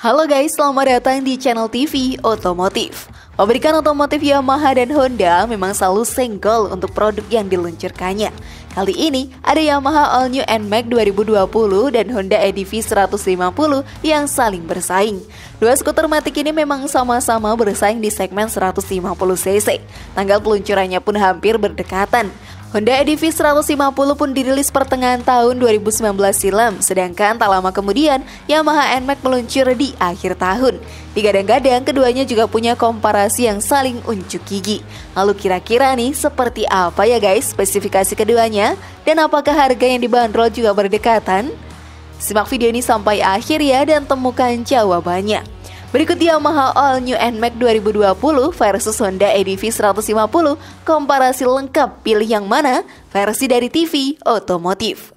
Halo guys, selamat datang di channel TV Otomotif. Pabrikan otomotif Yamaha dan Honda memang selalu senggol untuk produk yang diluncurkannya. Kali ini ada Yamaha All New NMAX 2020 dan Honda EDV 150 yang saling bersaing. Dua skuter matic ini memang sama-sama bersaing di segmen 150cc. Tanggal peluncurannya pun hampir berdekatan. Honda EDV 150 pun dirilis pertengahan tahun 2019 silam, sedangkan tak lama kemudian Yamaha NMAX meluncur di akhir tahun. Digadang-gadang keduanya juga punya komparasi yang saling unjuk gigi. Lalu kira-kira nih seperti apa ya guys spesifikasi keduanya? Dan apakah harga yang dibanderol juga berdekatan? Simak video ini sampai akhir ya dan temukan jawabannya. Berikut Yamaha All New NMAX 2020 versus Honda EDV 150, komparasi lengkap, pilih yang mana, versi dari TV Otomotif.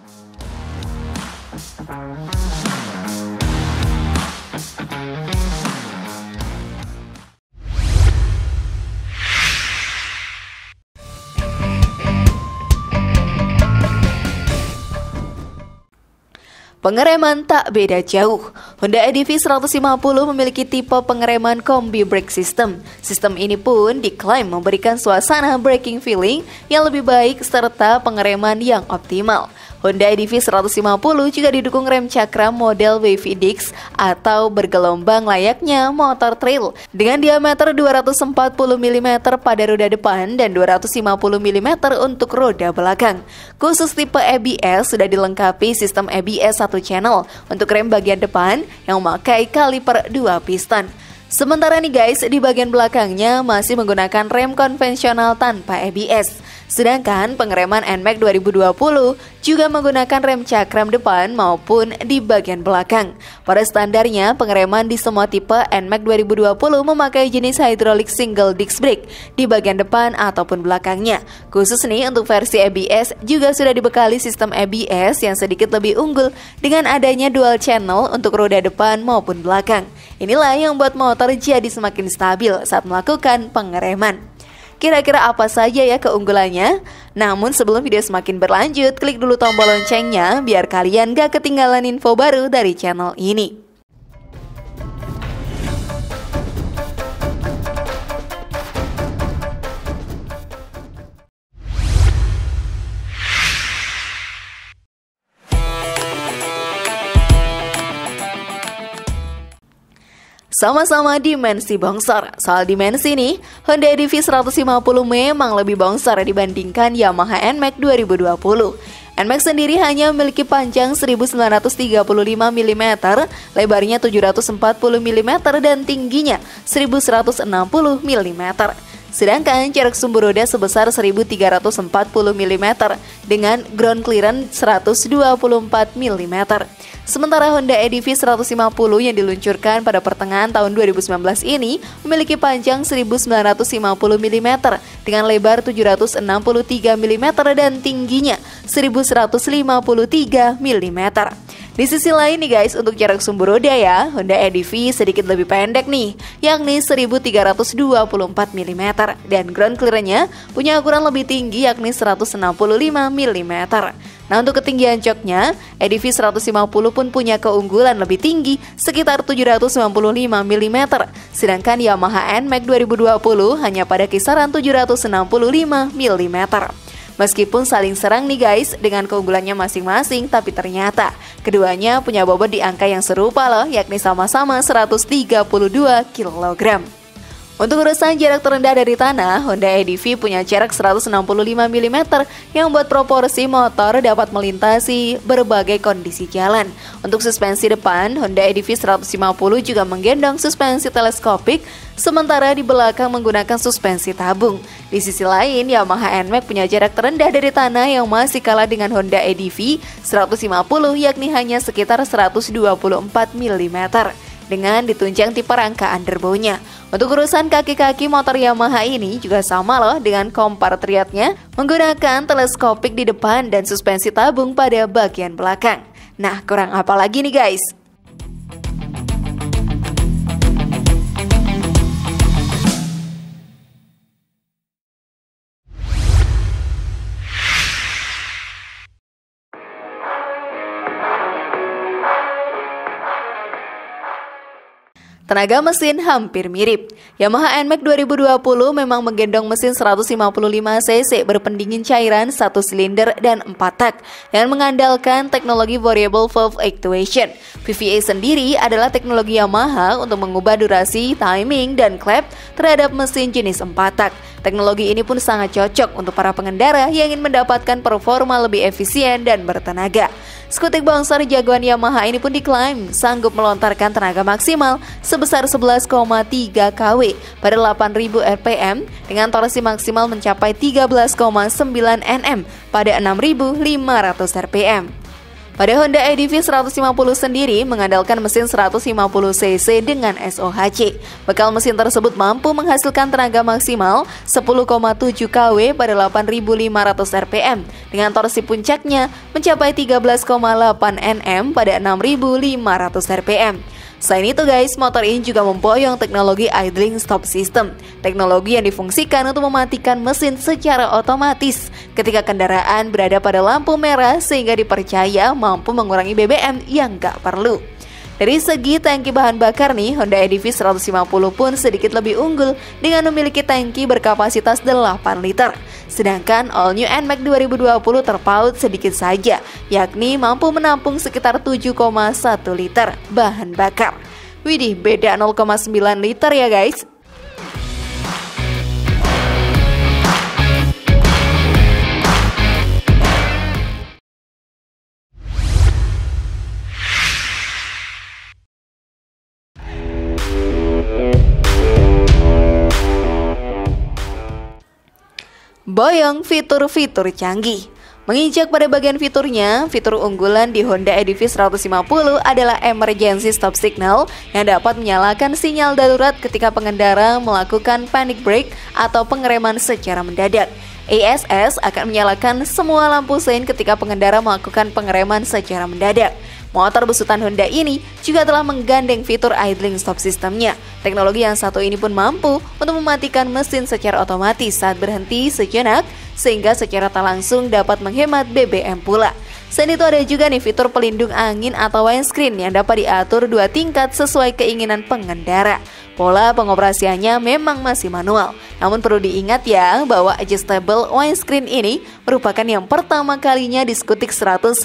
Pengereman tak beda jauh. Honda EDV 150 memiliki tipe pengereman Combi Brake System. Sistem ini pun diklaim memberikan suasana braking feeling yang lebih baik serta pengereman yang optimal. Honda EDV 150 juga didukung rem cakram model wavy disc atau bergelombang layaknya motor trail dengan diameter 240 mm pada roda depan dan 250 mm untuk roda belakang. Khusus tipe ABS sudah dilengkapi sistem ABS 1 channel untuk rem bagian depan yang memakai kaliper 2 piston. Sementara nih guys, di bagian belakangnya masih menggunakan rem konvensional tanpa ABS. Sedangkan pengereman NMAX 2020 juga menggunakan rem cakram depan maupun di bagian belakang. Pada standarnya, pengereman di semua tipe NMAX 2020 memakai jenis hydraulic single disc brake di bagian depan ataupun belakangnya. Khusus nih untuk versi ABS juga sudah dibekali sistem ABS yang sedikit lebih unggul dengan adanya dual channel untuk roda depan maupun belakang. Inilah yang membuat motor jadi semakin stabil saat melakukan pengereman. Kira-kira apa saja ya keunggulannya? Namun sebelum video semakin berlanjut, klik dulu tombol loncengnya biar kalian gak ketinggalan info baru dari channel ini. Sama-sama dimensi bongsor. Soal dimensi nih, Honda EDV 150 memang lebih bongsor dibandingkan Yamaha NMAX 2020. NMAX sendiri hanya memiliki panjang 1935 mm, lebarnya 740 mm dan tingginya 1160 mm. Sedangkan jarak sumbu roda sebesar 1340 mm dengan ground clearance 124 mm. Sementara Honda EDV 150 yang diluncurkan pada pertengahan tahun 2019 ini memiliki panjang 1950 mm dengan lebar 763 mm dan tingginya 1153 mm. Di sisi lain nih guys, untuk jarak sumbu roda ya, Honda EDV sedikit lebih pendek nih, yakni 1324 mm dan ground clearance-nya punya ukuran lebih tinggi yakni 165 mm. Nah untuk ketinggian joknya, EDV 150 pun punya keunggulan lebih tinggi sekitar 795 mm, sedangkan Yamaha NMAX 2020 hanya pada kisaran 765 mm. Meskipun saling serang nih guys dengan keunggulannya masing-masing, tapi ternyata keduanya punya bobot di angka yang serupa loh, yakni sama-sama 132 kg. Untuk urusan jarak terendah dari tanah, Honda EDV punya jarak 165 mm yang membuat proporsi motor dapat melintasi berbagai kondisi jalan. Untuk suspensi depan, Honda EDV 150 juga menggendong suspensi teleskopik, sementara di belakang menggunakan suspensi tabung. Di sisi lain, Yamaha NMAX punya jarak terendah dari tanah yang masih kalah dengan Honda EDV 150 yakni hanya sekitar 124 mm. dengan ditunjang tipe rangka underbow-nya. Untuk urusan kaki-kaki motor Yamaha ini juga sama loh dengan compatriotnya, menggunakan teleskopik di depan dan suspensi tabung pada bagian belakang. Nah, kurang apa lagi nih guys? Tenaga mesin hampir mirip. Yamaha NMAX 2020 memang menggendong mesin 155 cc berpendingin cairan 1 silinder dan 4 tak yang mengandalkan teknologi variable valve actuation. VVA sendiri adalah teknologi Yamaha untuk mengubah durasi, timing, dan klep terhadap mesin jenis 4 tak. Teknologi ini pun sangat cocok untuk para pengendara yang ingin mendapatkan performa lebih efisien dan bertenaga. Skutik bongsor jagoan Yamaha ini pun diklaim sanggup melontarkan tenaga maksimal sebesar 11,3 kW pada 8.000 rpm dengan torsi maksimal mencapai 13,9 Nm pada 6.500 rpm. Pada Honda EDV 150 sendiri mengandalkan mesin 150 cc dengan SOHC. Bekal mesin tersebut mampu menghasilkan tenaga maksimal 10,7 kW pada 8.500 rpm dengan torsi puncaknya mencapai 13,8 Nm pada 6.500 rpm. Selain itu guys, motor ini juga memboyong teknologi idling stop system, teknologi yang difungsikan untuk mematikan mesin secara otomatis ketika kendaraan berada pada lampu merah sehingga dipercaya mampu mengurangi BBM yang gak perlu. Dari segi tangki bahan bakar nih, Honda EDV 150 pun sedikit lebih unggul dengan memiliki tangki berkapasitas 8 liter. Sedangkan All New NMAX 2020 terpaut sedikit saja, yakni mampu menampung sekitar 7,1 liter bahan bakar. Widih, beda 0,9 liter ya guys. Boyong fitur-fitur canggih. Menginjak pada bagian fiturnya, fitur unggulan di Honda EDV 150 adalah emergency stop signal yang dapat menyalakan sinyal darurat ketika pengendara melakukan panic brake atau pengereman secara mendadak. ASS akan menyalakan semua lampu sein ketika pengendara melakukan pengereman secara mendadak. Motor besutan Honda ini juga telah menggandeng fitur idling stop systemnya. Teknologi yang satu ini pun mampu untuk mematikan mesin secara otomatis saat berhenti sejenak, sehingga secara tak langsung dapat menghemat BBM pula. Selain itu ada juga nih fitur pelindung angin atau windscreen yang dapat diatur 2 tingkat sesuai keinginan pengendara. Pola pengoperasiannya memang masih manual, namun perlu diingat ya bahwa adjustable windscreen ini merupakan yang pertama kalinya di skutik 150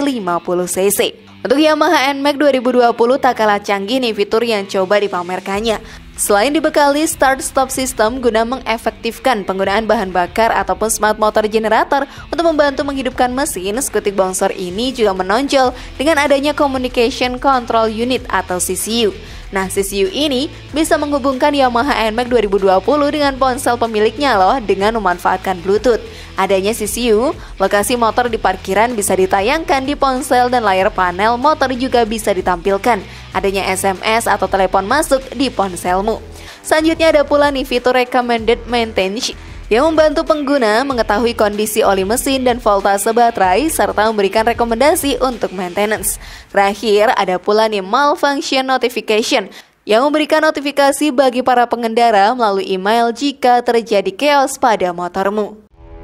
cc. Untuk Yamaha NMAX 2020 tak kalah canggih nih fitur yang coba dipamerkannya. Selain dibekali start-stop system guna mengefektifkan penggunaan bahan bakar ataupun smart motor generator untuk membantu menghidupkan mesin, skutik bongsor ini juga menonjol dengan adanya Communication Control Unit atau CCU. Nah, CCU ini bisa menghubungkan Yamaha NMAX 2020 dengan ponsel pemiliknya loh dengan memanfaatkan Bluetooth. Adanya CCU, lokasi motor di parkiran bisa ditayangkan di ponsel dan layar panel motor juga bisa ditampilkan. Adanya SMS atau telepon masuk di ponselmu. Selanjutnya ada pula nih fitur Recommended Maintenance yang membantu pengguna mengetahui kondisi oli mesin dan voltase baterai serta memberikan rekomendasi untuk maintenance. Terakhir ada pula nih Malfunction Notification yang memberikan notifikasi bagi para pengendara melalui email jika terjadi chaos pada motormu.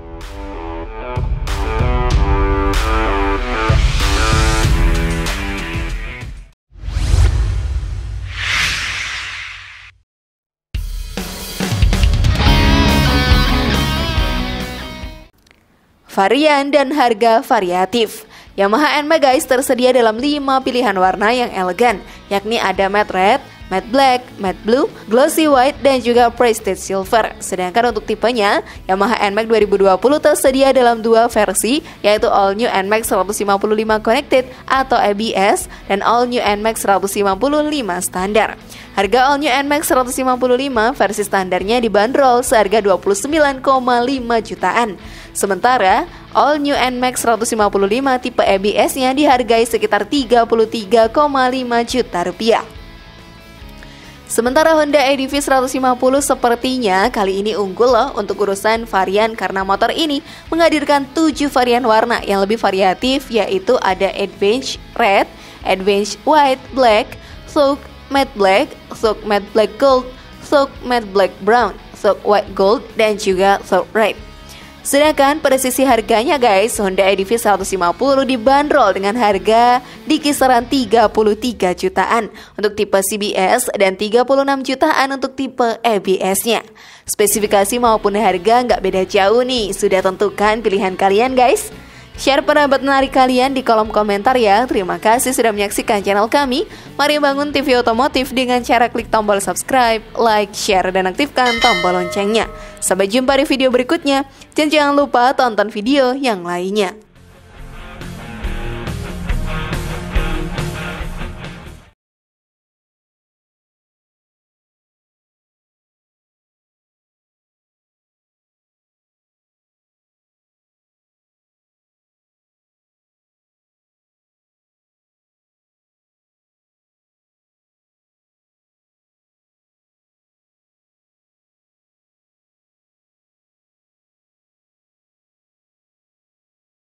Varian dan harga variatif. Yamaha NMAX guys tersedia dalam 5 pilihan warna yang elegan, yakni ada matte red, matte black, matte blue, glossy white, dan juga prestige silver. Sedangkan untuk tipenya, Yamaha NMAX 2020 tersedia dalam 2 versi, yaitu All New NMAX 155 Connected atau ABS dan All New NMAX 155 standar. Harga All New NMAX 155 versi standarnya dibanderol seharga 29,5 jutaan. Sementara All New NMAX 155 tipe ABS-nya dihargai sekitar 33,5 juta rupiah. Sementara Honda EDV 150 sepertinya kali ini unggul loh untuk urusan varian karena motor ini menghadirkan 7 varian warna yang lebih variatif, yaitu ada Advanced Red, Advanced White Black, Soak Matte Black, Soak Matte Black Gold, Soak Matte Black Brown, Soak White Gold, dan juga Soak Red. Sedangkan pada sisi harganya guys, Honda EDV 150 dibanderol dengan harga di kisaran 33 jutaan untuk tipe CBS dan 36 jutaan untuk tipe ABS-nya. Spesifikasi maupun harga nggak beda jauh nih, sudah tentukan pilihan kalian guys. Share pendapat menarik kalian di kolom komentar ya. Terima kasih sudah menyaksikan channel kami. Mari bangun TV Otomotif dengan cara klik tombol subscribe, like, share, dan aktifkan tombol loncengnya. Sampai jumpa di video berikutnya. Dan jangan lupa tonton video yang lainnya.